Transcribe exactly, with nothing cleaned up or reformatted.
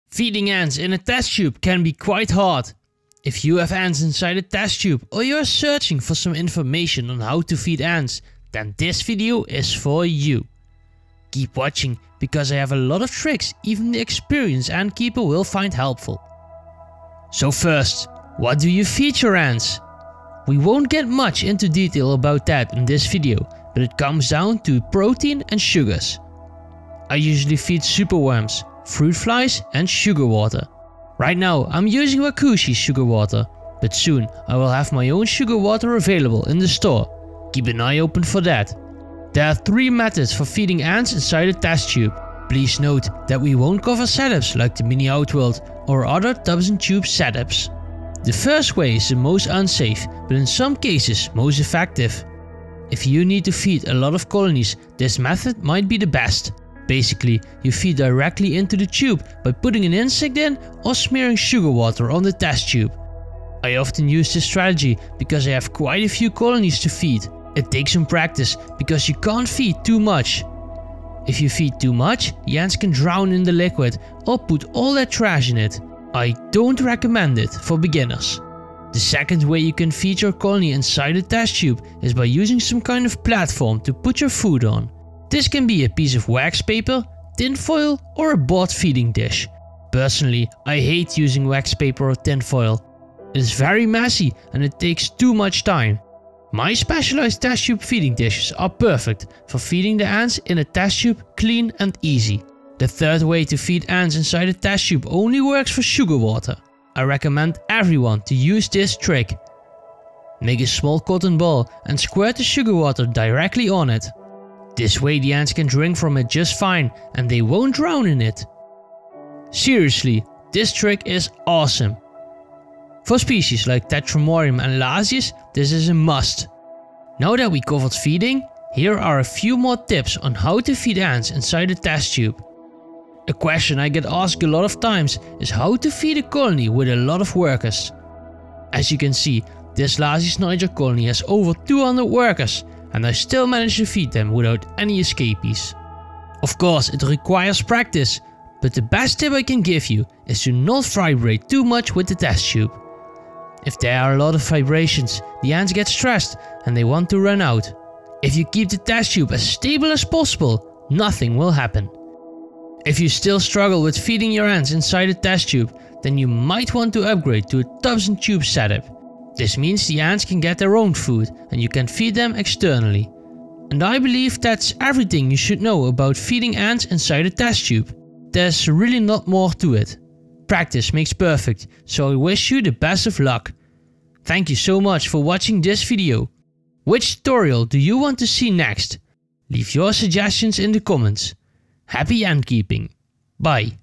Feeding ants in a test tube can be quite hard. If you have ants inside a test tube or you are searching for some information on how to feed ants, then this video is for you. Keep watching because I have a lot of tricks even the experienced ant keeper will find helpful. So first, what do you feed your ants? We won't get much into detail about that in this video, but it comes down to protein and sugars. I usually feed superworms, fruit flies and sugar water. Right now I'm using Wakushi's sugar water, but soon I will have my own sugar water available in the store. Keep an eye open for that. There are three methods for feeding ants inside a test tube. Please note that we won't cover setups like the Mini Outworld or other tubs and tubes setups. The first way is the most unsafe, but in some cases most effective. If you need to feed a lot of colonies, this method might be the best. Basically, you feed directly into the tube by putting an insect in or smearing sugar water on the test tube. I often use this strategy because I have quite a few colonies to feed. It takes some practice because you can't feed too much. If you feed too much, the ants can drown in the liquid or put all their trash in it. I don't recommend it for beginners. The second way you can feed your colony inside a test tube is by using some kind of platform to put your food on. This can be a piece of wax paper, tin foil or a board feeding dish. Personally, I hate using wax paper or tin foil. It is very messy and it takes too much time. My specialized test tube feeding dishes are perfect for feeding the ants in a test tube clean and easy. The third way to feed ants inside a test tube only works for sugar water. I recommend everyone to use this trick. Make a small cotton ball and squirt the sugar water directly on it. This way the ants can drink from it just fine and they won't drown in it. Seriously, this trick is awesome. For species like Tetramorium and Lasius, this is a must. Now that we covered feeding, here are a few more tips on how to feed ants inside a test tube. A question I get asked a lot of times is how to feed a colony with a lot of workers. As you can see, this Lasius Niger colony has over two hundred workers and I still manage to feed them without any escapees. Of course it requires practice, but the best tip I can give you is to not vibrate too much with the test tube. If there are a lot of vibrations, the ants get stressed and they want to run out. If you keep the test tube as stable as possible, nothing will happen. If you still struggle with feeding your ants inside a test tube, then you might want to upgrade to a tubs and tubes setup. This means the ants can get their own food and you can feed them externally. And I believe that's everything you should know about feeding ants inside a test tube. There's really not more to it. Practice makes perfect, so I wish you the best of luck. Thank you so much for watching this video. Which tutorial do you want to see next? Leave your suggestions in the comments. Happy ant keeping. Bye.